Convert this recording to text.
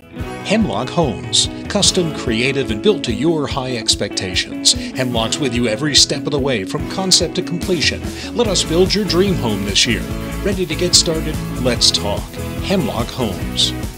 Hemlock Homes. Custom, creative, and built to your high expectations. Hemlock's with you every step of the way from concept to completion. Let us build your dream home this year. Ready to get started? Let's talk. Hemlock Homes.